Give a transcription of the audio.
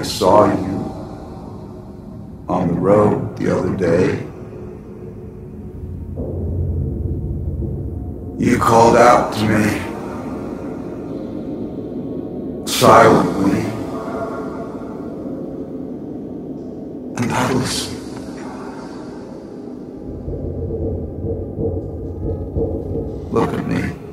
saw you on the road the other day. You called out to me silently, and I listened. Look at me.